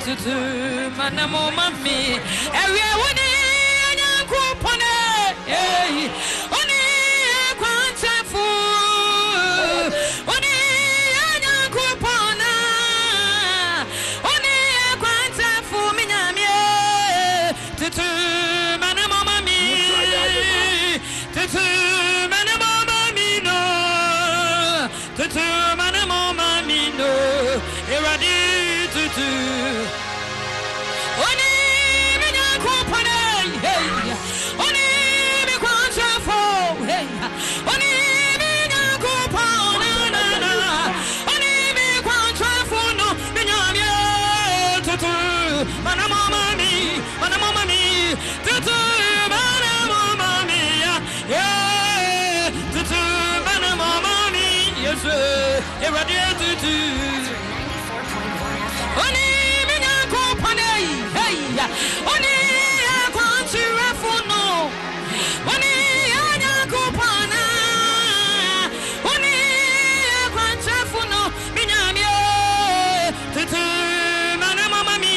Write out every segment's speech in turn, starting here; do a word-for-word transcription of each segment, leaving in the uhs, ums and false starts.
tutu manamo mami ewe woni nyankopone eh oni kwantafu oni nyankopona oni kwantafu minyame tutu manamo mami tutu manamo mami no tutu manamo mami no eradi tutu oni nyankopone hey oni me kwantafu hey oni nyankopona na na oni me kwantafu no minyame tutu manamo mami manamo mami tutu manamo mami yeah tutu manamo mami yes eradi tutu oni me nyankopone hey oni kwantafu no oni nyankopona oni kwantafu no minyame tutu manamo mami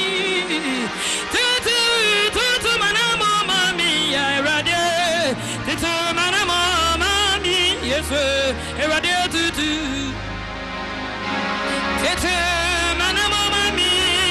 tutu tutu manamo mami erade tutu manamo mami yes erade tutu tutu manamo mami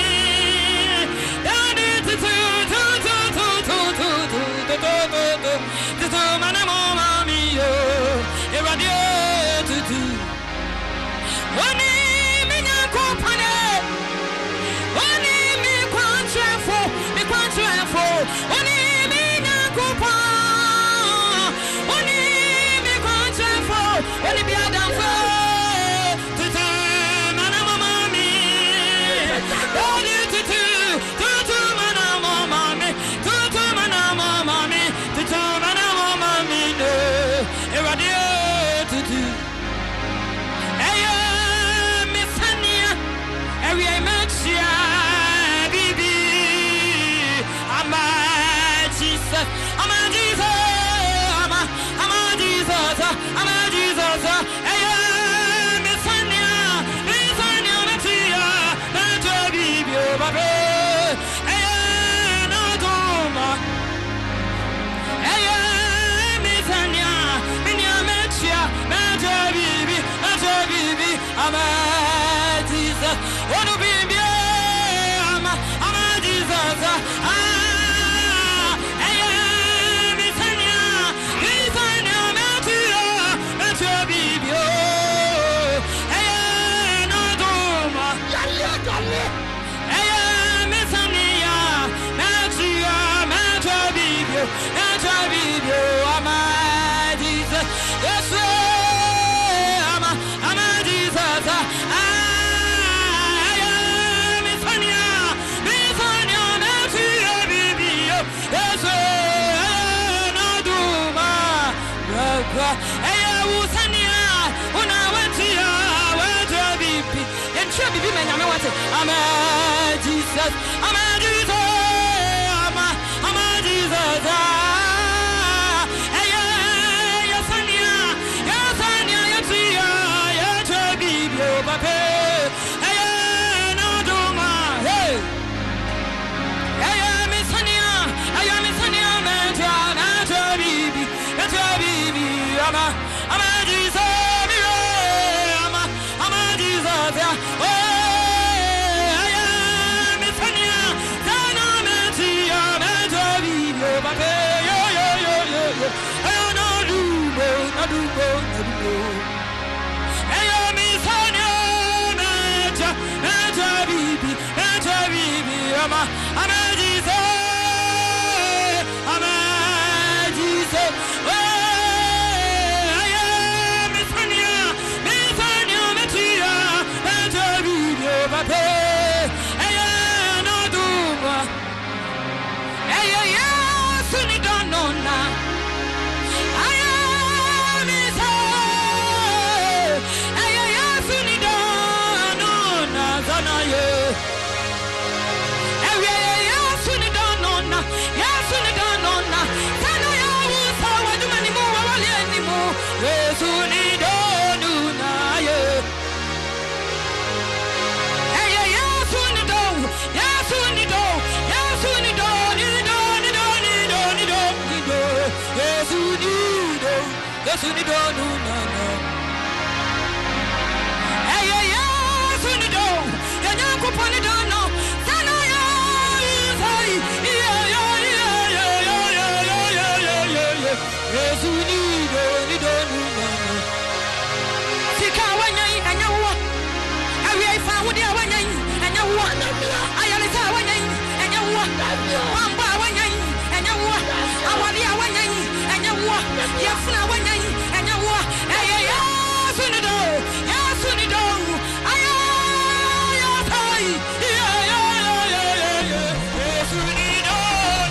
daddy tutu tutu tutu tutu tutu tutu manamo mami yo erade tutu oni me nyankopone oni me kwantafu me kwantafu oni me nyankopon oni me kwantafu oni bi adamfo tutu manamo mami daddy tutu tutu manamo mami tutu manamo mami tutu manamo mami no erade tutu eya me fania every imagine bibi ama Jesus ama Jesus ama ama Jesus ama Jesus eya me fania me fania me tia na to bibi o babe eya na to ma eya me fania me nya me tia na to bibi na to bibi ama Jesus onu bibi ama ama Jesus ah eya me fania me fania me tia na to bibi o eya na to ma yale yale eya me fania me tia me to bibi na to bibi ama Jesus yes ama ama Jesus ah eya me fania me fania me tia bibi yes na do ma bra eya usania una watia watia bibi enche bibi me nyame wate ama Jesus ama Jesus ama ama Jesus ah eya ya sania ya sania ya tia ya to bibi o babe eya na do ma hey eya me sania eya me sania me tia na to bibi na to bibi ama ama Jesus mi ama ama Jesus oh eya me sania yes we need no no no. Hey yeah yes we need no. Ya nyanko poni do no. Sana ya say yeah yeah yeah yeah yeah yeah yeah yeah. Yes we need no need no no no. Sika wanyan anya wo. Awi ai fa wo dia wanyan anya wo. Ayale sa wanyan anya wo. Wamba wanyan anya wo. Awali wanyan anya wo. Yefuna wanyan anya wo. Hey hey yes we need no. Yes we need no. Aya ya tai. Yeah yeah yeah yeah yeah. Yes we need no.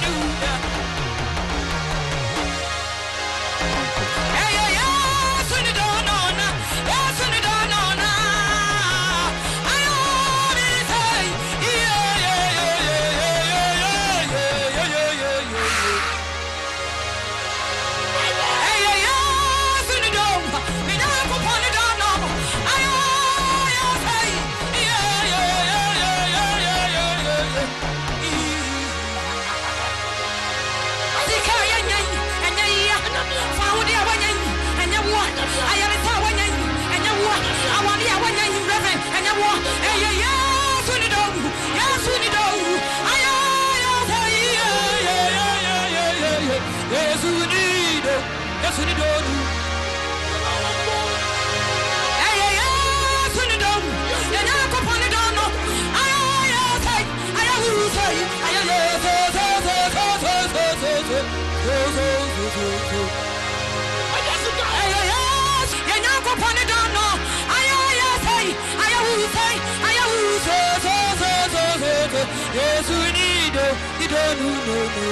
Hey hey yes we need no no no. Yes we need no no no. Aya me tai. Yeah yeah yeah yeah yeah yeah yeah yeah yeah yeah. Hey hey yes we need no. Me na ko pon do no. Aya ya tai. Yeah yeah yeah yeah yeah yeah yeah yeah. Sika yanyan anya ya. Fa wo dia wanyan anya wo. Ayale sa wanyan anya wo. Awali wanyan reverend anya wo. Hey yeah yeah so ni do. Yeah so ni do. Aya ya say yeah yeah yeah yeah yeah yeah. Yes we need do. Yes we need do. Hey yeah yeah so ni do. Ya na ko pon do no. Aya ya say aya wu say aya yeah so so so so so so so so so so so so. Hey yeah yes. Ya na ko pon do no. Aya ya say aya wu say aya wu so so so so so so. Yes we need do. You don't know no.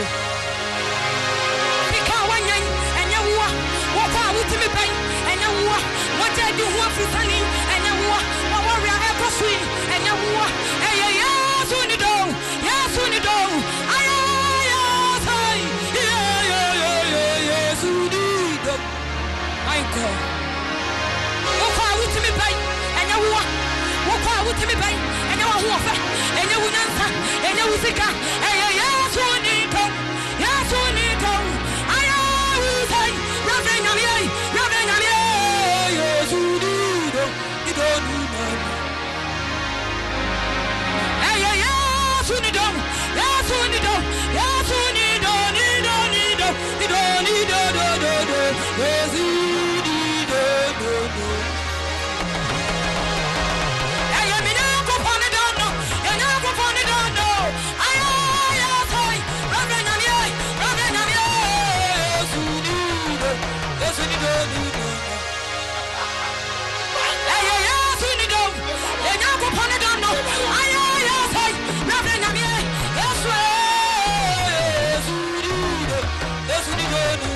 Sika wanyan enya wo. Wo kwa wutimi pen enya wo. Mo jadi ho afisani enya wo. Wo warrior ekosui enya wo. Hey yeah yes we need do. Yes we need do. Aya ya say yeah yeah yeah yeah yes we need do. My God. Wo kwa wutimi pen enya wo. Wo kwa wutimi pen enya wo ho ofa. Enya wo nyansa enya wo sika. Hey yeah yes we need do. Yes we need do. Aya we say Reverend Nyamie, Reverend Nyamie. Yes we need do. You don't know. Hey yeah yes we need do. Yes we need do. Yes we need do. Need do need do. You don't need do do do do. Yes we need do do do. Hey yeah me na ko pon do no. Ya na ko pon do no. Aya ya say Reverend Nyamie, Reverend Nyamie. Yes we need do. Yes we need do do do. Hey yeah yes we need do. Ya na ko pon do no. Aya ya say Reverend Nyamie. Yes we yes we need do. Yes we need do do.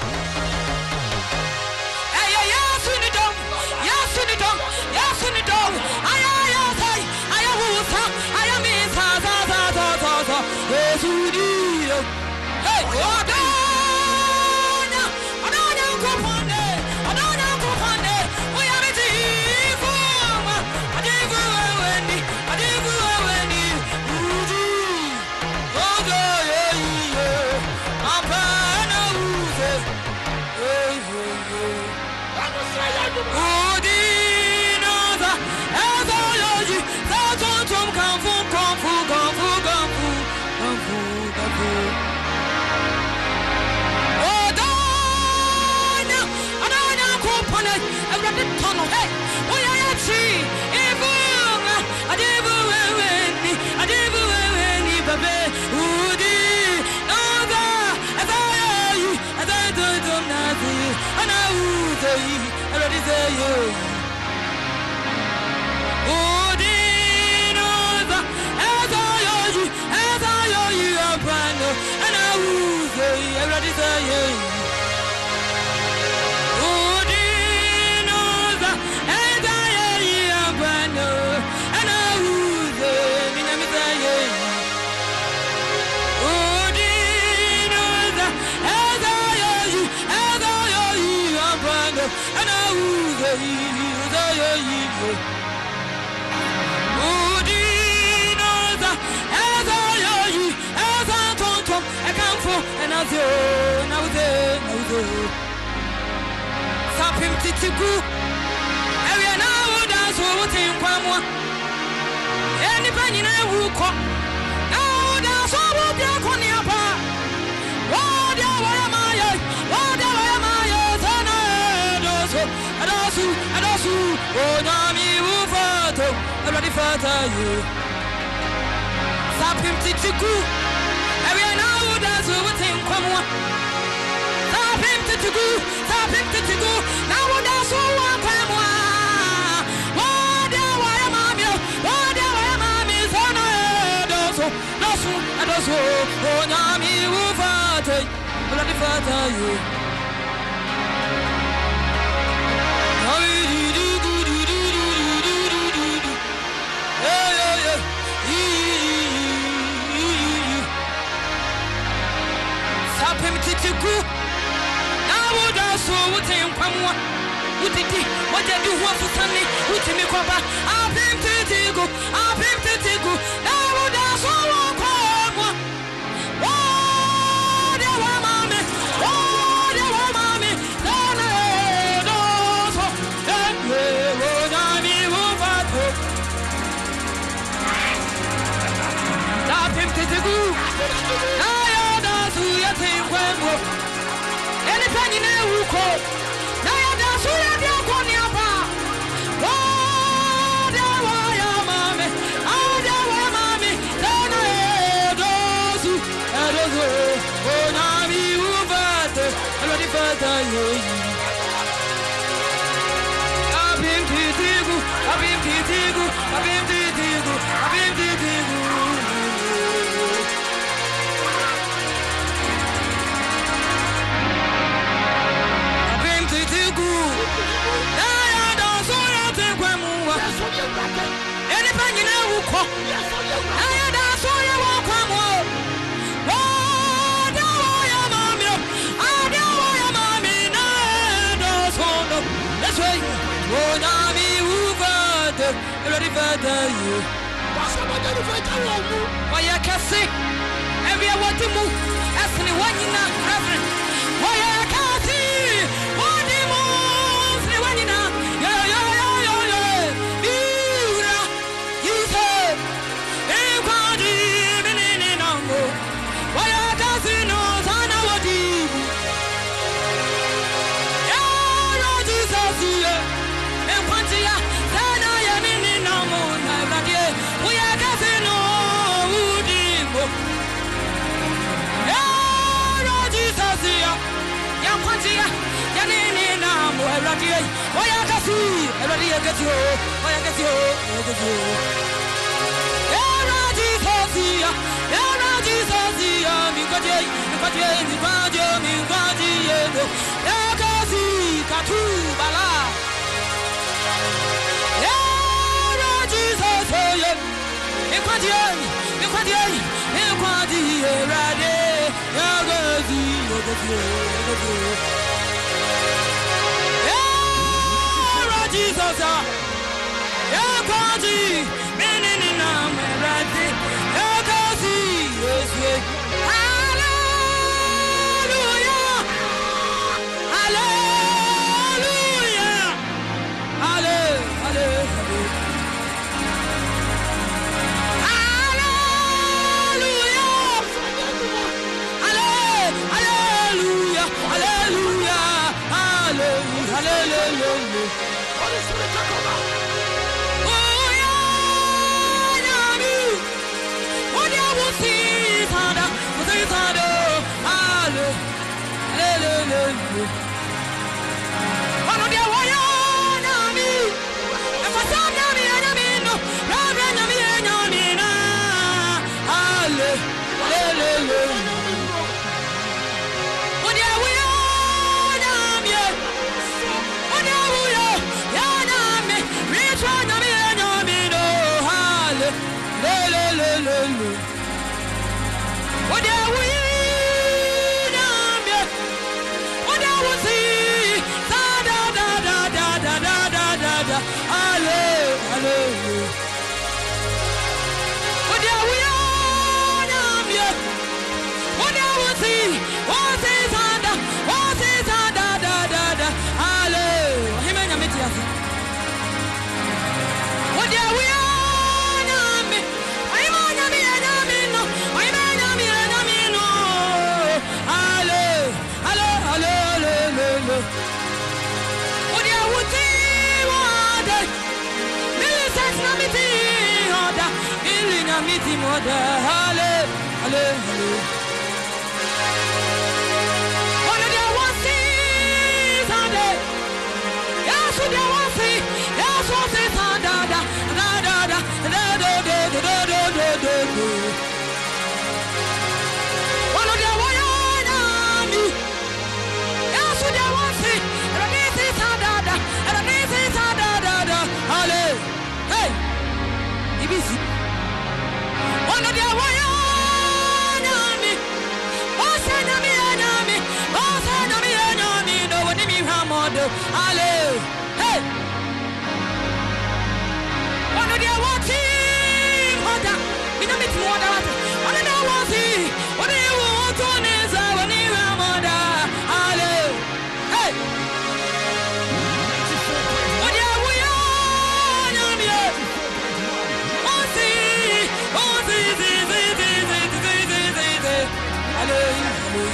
Hey yeah yes we need do. Yes we need do. Yes we need do. Aya ya say aya wu sa aya me sa sa sa sa sa sa. Yes we need do. Hey Odonya Odonya ko pone Odonya ko pone we are the form adigu wendi adigu wendi uji ogo ye ye apana uze hey hey udinoza ezoyoji zatontom kamfu kamfu kamfu kamfu kamfu kamfu. Odonya Odonya ko pone every tunnel hey we are tree evil adibu wendi adibu wendi babe udi oga azayi azayi dum nazi ana uzi already say you udi noza azayi azayi abano ana uzi already say you udi noza azayi abano ana uzi minami say you udi noza azayi azayi abano ana uzi azayi udinoza azayi azatontom ekamfo enazo nauze nauze Sapim titiku. Area now dance with him kwamwa. Any penny na wuko. Now dance with your koniapa. What ya waya maya? What ya waya maya? Sana dosu, adosu, adosu. Oh nami ufato. Already fata you. Sapim titiku. Area now dance with him kwamwa. Sapim titiku. Sapim titiku. Now dance with kwamwa. What ya waya maya? What ya waya maya? Sana dosu, dosu, adosu. Oh nami ufato. Already fata you. Now that's so what him come what would it what you do was to Sunday with me cover I've been to go I've been to go now that's all come what you want mommy what you want mommy then those that way would I be over to I've been to go now that's who you think when anything in a wuko. Now you dance with your koniapa. Oh, there were your mommy. Oh, there were mommy. Then I those who are those who oh, now me over. I know the father you. I've been Titigu. I've been Titigu. I've been Titigu. I've been Titigu. Anything you know, I had a soul you walk on. Oh, no, your mommy. I know your mommy. No, no, that's right. Oh, now me over. Ready for you. Why I can see every one to move. As anyone you know, Reverend. Why I can't see what the moves. Anyone you know. Yeah, yeah, yeah, yeah, yeah. You said, hey, Quadi, Minnie, Nango. Why I can't see no son of a deep. Yeah, Jesus, yeah. And Quantia, then I am in Namo. We are getting no woody. Yeah, Jesus, yeah. Young Quantia, Yanini Namo. Why I can see, everybody gets you. Why I get you, I get you. Yeah, Jesus, yeah, Jesus, yeah. Me got you, me got you, me got you, me got you. Yeah, Kasi, Katu, Bala. Yeah, Jesus, yeah. Me got you, me got you, me got you, ready. Yeah, Kasi, I got you, I got you. Jesus, yeah, Quadi, men in the name, right? Yeah, Kasi, yes, hallelujah, hallelujah, hallelujah, hallelujah, hallelujah, hallelujah. Oh yeah, Yami. What you will see, Father? What you Father? Hallelujah, hallelujah. What you want, Yami? If I saw Yami, Yami, no, Rabbi Yami, Yami, na. Hallelujah. What you want, Yami? What you want, Yami? Reach one, Yami, Yami, no. Hallelujah. What you want? Hallelujah. moda hale hale hale one day one see Sunday yes one day one see yes one see Sunday da da da da da da da da da da da one day one yami yes one day one see and I see Sunday da and I see Sunday da da hale hey ibisi one day one yami oh say na me yami oh say na me yami no one me hamodo hale hey one day one team hoda me no me team hoda one day one see one day one to neza one me hamoda hale hey one day one yami oh see oh see see see see see see see see hale hale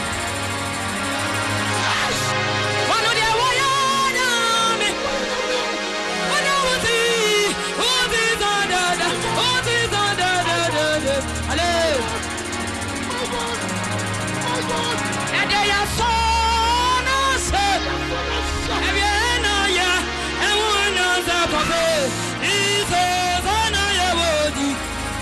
one day one yami one day one see oh see da da da oh see da da da da da hale and they are so nice and we know ya and we know the papa is on ya wodi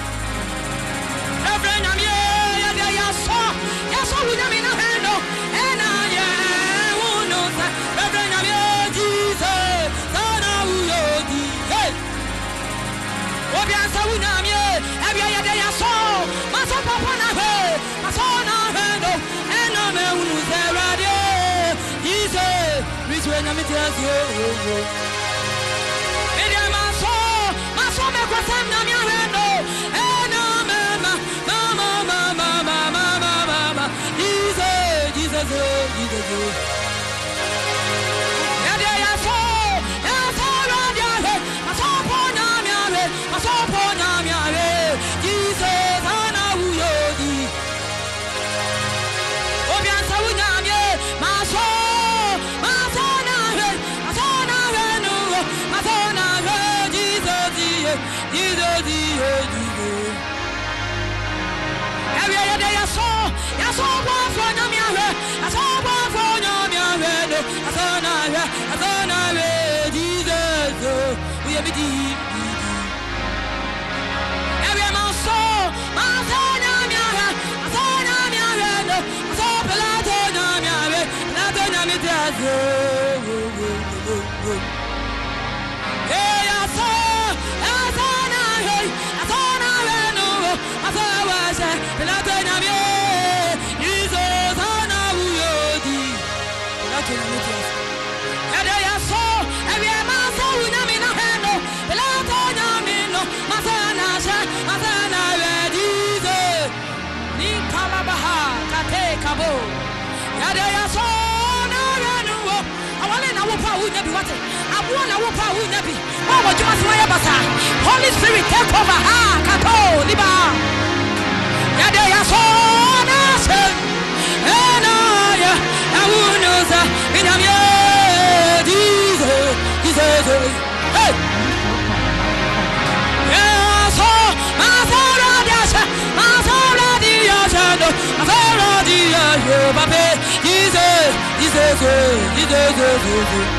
every name ya they are so ya so we na me na hendo and ya we know that every name Jesus sana uyodi hey obi ansa we na me every ya they are so ma so papa na he ma so na hendo and na me unu se radio Jesus which when na me tell you media ma so ma so me ko sam na me hendo and na me ma ma ma ma ma ma ma ma ma ma Jesus Jesus Jesus ya de ya so ya so radio he ma so po na me ave ma so po na me ave Jesus ana uyodi obi ansa wunya me ma so ma so na he ma so na he no ma so na he Jesus Jesus Jesus Jesus every ya de ya so ya so po for na me ave ya so po for na me ave no ya so na he ya so na he Jesus we be di every man so ma so na me ave ma so na me ave no ma so pela to na me ave na to na me dia hey ya so ya so na he ya so na he no ma so wa se pela to na me Jesus ana uyodi pela to na me dia ya de ya so every man so na me na he no pela to na me no ma so na se ma so na we Jesus ni kalabaha kate kabo ya de ya so na we no awale na wo pa wo nya bi wate abo na wo pa wo nya bi wo wo juma sima ya basa Holy Spirit take over ha kato liba ya de ya so na se ena ya ya wo no sa binyam ye Jesus Jesus hey ya so ma so ra dia sa ma so ra dia sa do ma so ra dia yo pape Jesus Jesus Jesus Jesus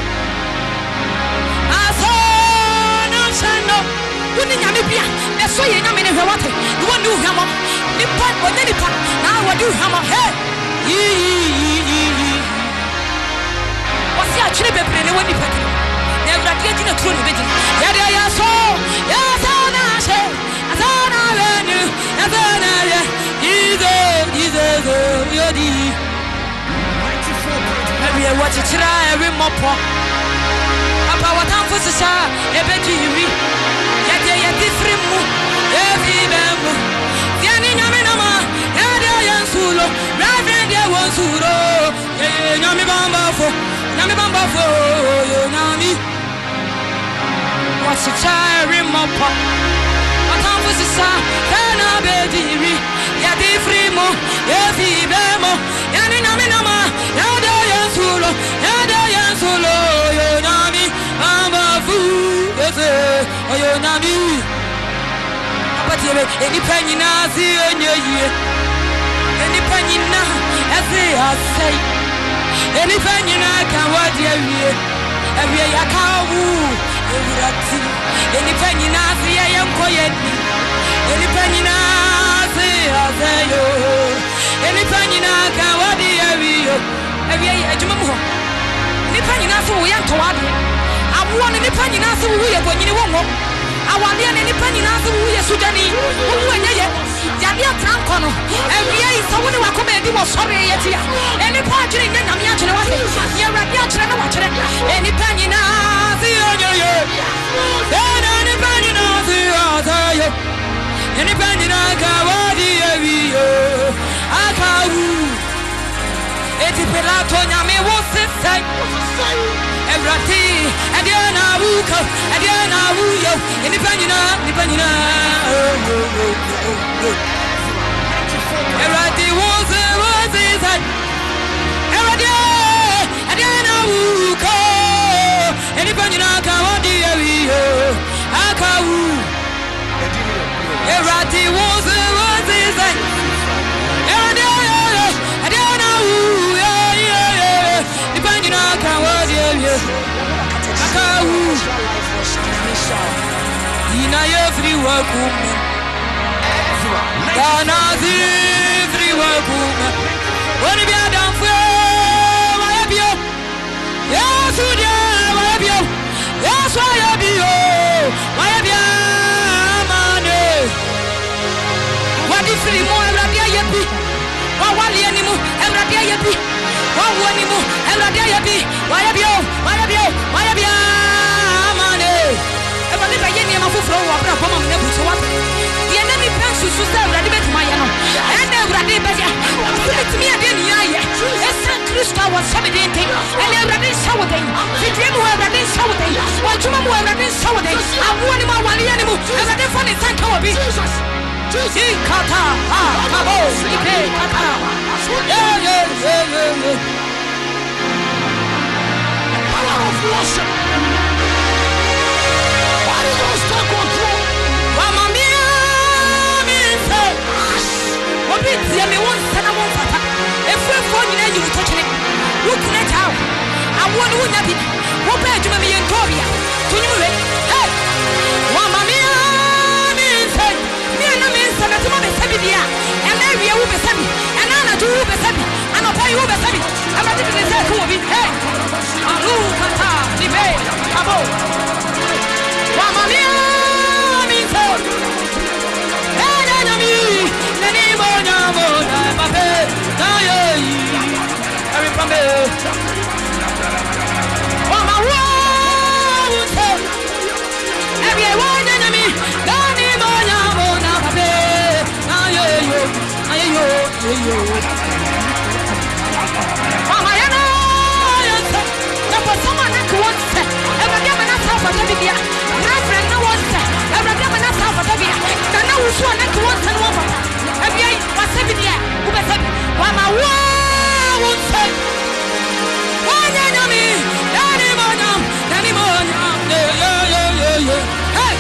aso na sano woni nyame bia e so ye nyame ne hwewate ni woni hwamo ni pa woni ni pa na wodi hwamo hey yi yi yi wasi a chire bebre ne woni pa na awurade gina turo ne bedi ya de ya so ya so na she aso na wenu ya so na ye Jesus Jesus yodi every watch it every mopo papa what am for sisa ebeji wi yete yete frimu evi bembo tiani nyame nama ede yansulo reverend ye wonsuro ye nyame bamba fo nyame bamba fo yo nyami watch it every mopo what am for sisa kana beji wi yete frimu evi bembo yani nyame nama ede yansulo ede yansulo yo nyami bamba fu ese yo nyami apati tiebe eni panyina si enye eni panyina ase asai eni panyina kan wadi awie awie yakawu ewurati eni panyina si yenko yeni eni panyina si asayo eni panyina kan wadi awie awie adwuma mu ho eni panyina so wo yanto wade awo ne eni panyina so wo ye bonyini wo awale ne ni pani na so wo yesu dani wo anyeye ya dia tranko no ewie yi so wo ne wakoma edi wo sore ye tia eni pa adwene nya nyame akere wa se ye awrade akere na wakere eni pani na si onyoye ena ni pani na si azayo eni pani na ka wadi ewiyo akawu eti pelato nyame wo sesai Ebrati, Adiana Wuko, Adiana Wuyo, in the Panina, the Panina. Ebrati was a was it? Eradia, Adiana Wuko, in the Panina, Kawadi, Akawu. Ebrati was a was it? Eradia, Adiana Wuyo, the Panina, Kawadi. Akawu ina every wakum kana every wakum woni bi adam fo wa bio yesu dia wa bio yesu ya bio wa bio mane wadi free mo ewrade ayebi wa wale animu ewrade ayebi wa woni mu ewrade ayebi wa bio wa bio wa bio mane ewrade ba ye ni ma foforo wa bra poma me buso wa ye na mi plan susu se ewrade betuma ye no ende ewrade be dia betumi ade ni aye esa kristo wa sabe de ente ele ewrade sawo den fidie mu ewrade sawo den wa juma mu ewrade sawo den awo ni ma wale ye ni mu ewrade fo ni sanka wa bi Jesus kata ah kabo ike kata yeah yeah yeah yeah power of worship why do you stay control mama mia mi say obi tie me won sana won fata efu efo nyina yi to kire wo kuna tawo awo ni wonya bi wo ba adwuma me yentoria tunyu we hey mama mia mi say mi na mi say na tuma be sabi dia ena wie wo be sabi ena na ju wo be sabi ana pa wo be sabi amadi be say ko bi hey alu kata libe abo mama mia mi say ena na mi na ni mo na mo na pa pe na ye ari pambe mama wo say every one na mi na ni mo na mo na pa pe na ye yo na ye yo yo mama ya na ya say na for someone that wants say every day na say for baby dia na friend na wants say every day na say for baby na na wo so na wants na wo papa every day wa say baby dia wo be say mama wo wants say wanya na mi na ni mo na na ni mo na yo yo yo yo hey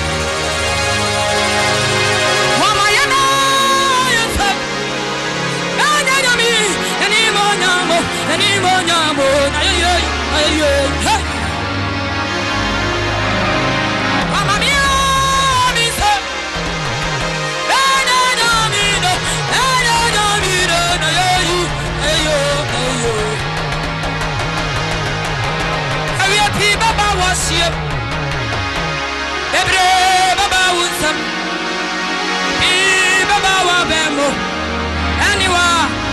mama ya na ya say na na na mi na ni mo na mo na ni mo na mo na yo yo yo hey mama mia mi say na na na mi na na na na mi na na yo yo yo yo awi api baba wasie bebre baba wunsam e baba wa bemo aniwa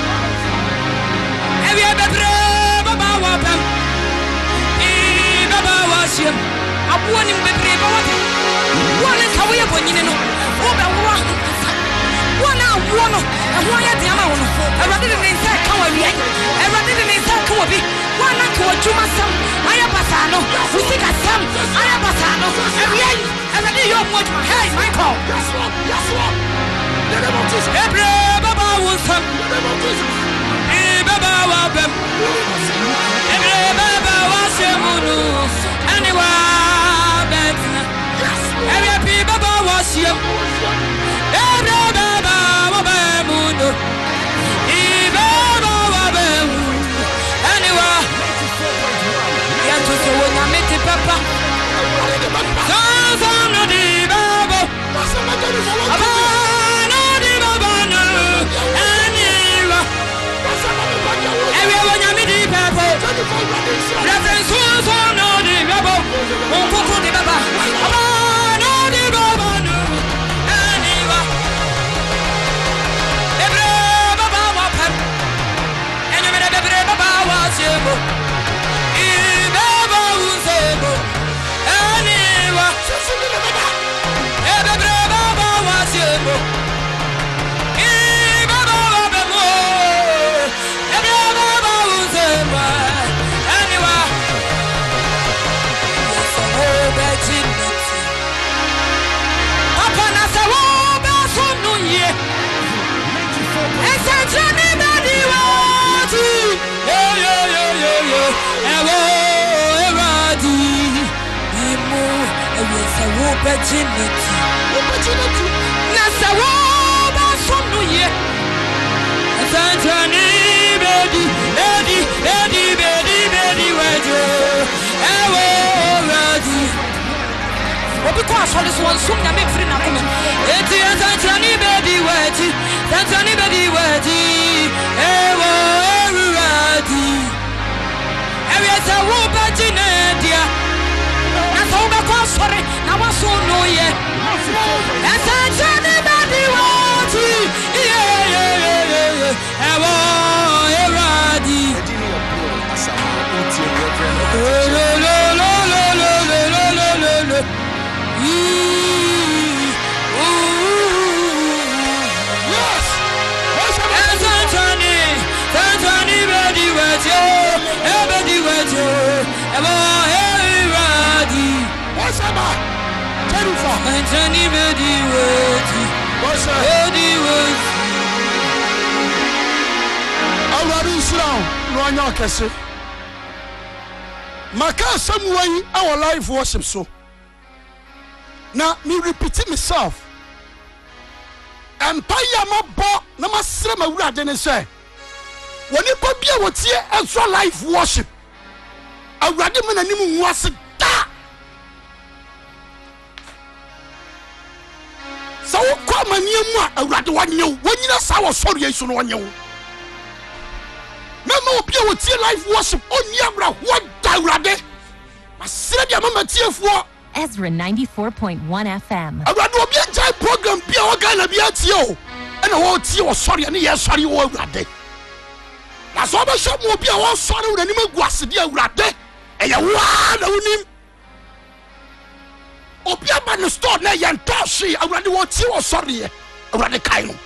awi bebre baba wa bem e baba wasie abuo ni bebre baba wo le kawo ye bonyine no wo be wo wo na wo no e ho ya dia ma wo no awrade de ne nsa ka wa wi awrade de ne nsa ka wa bi wo na ka wa juma sam aya basa no usika sam aya basa no awi awrade yo mo juma hey Michael yes what yes what the name of Jesus ebre baba wo sam the name of Jesus e baba wa bem ebre baba wa semunu aniwa betna yes ebre baba wa sem babo. Reverend Suso no di babo. Unkuku di baba. Aba no di baba no. Aniwa. Bebre baba wa pam. Enyo me bebre baba wa sebo. I baba uzebo. Aniwa. E bebre baba wa sebo. Opportunity, opportunity. Nasa woba sonuye. Santani bedi, bedi, bedi, bedi, bedi wejo. Ewo radi. Obi kwa soli so nsum na me free na kuma. Eti santani bedi weji, santani bedi weji. Ewo radi. Ewe sa woba jinedia. Nasa woba kwa sori. I was so no yeah. As I turn it back the water. Yeah, yeah, yeah, yeah. I want ready. Lo lo lo lo lo lo lo lo lo. Yes. As I turn it, turn it back the water. Back the water. I want ready. What's up? Anthony Bedi Weti, Bedi Weti. Awurade Islam no anya kese. Maka samwai our live worship so. Na me repeat myself. Empire mabo na masre mawurade ne se. Woni pa bia wotie enso live worship. Awurade me nanim nwase da. So come and you awurade wanyew wonyina sa wo sori yesu no wanyew mama obi a wotie live worship oni abra what awurade masere dia mama tiefuo Ezra ninety-four point one F M awurade obi a jai program bia o ga na bia tie o ena wo tie wo sori ne ye sori wo awurade na so ba hwe mo obi a wo sori wo nanim aguase dia awurade eye wa na unim obi aba no store na ye ntoshi awurade wo tie wo sori e awurade kai no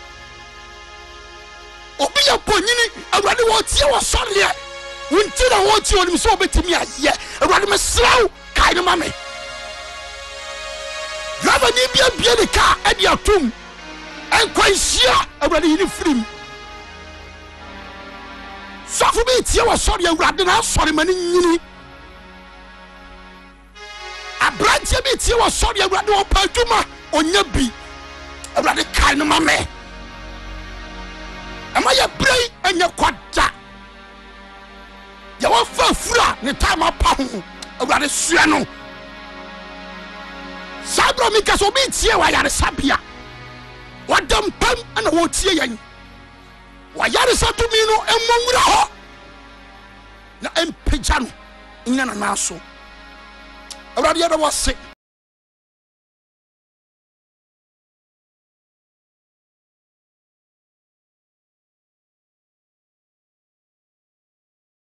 obi ya ponyini awurade wo tie wo sori e wonti na wo tie onim so obetimi aye awurade mesraw kai no mame Rava ni bia bia de ka e dia tum enkwahia awurade yini frim Safu bi tie wo sori awurade na sori mani nyini Abranche bi tie wo sori awurade wo pa adwuma onya bi awurade kai no mame ama ya brei anya kwada ya wo fa fura ne tama pa ho awurade sua no Sabro mi kaso bi tie wa yare sabia wadam pam ana wo tie yan wa yare satumi no emwura ho na empejano nya na naso awurade ya da wose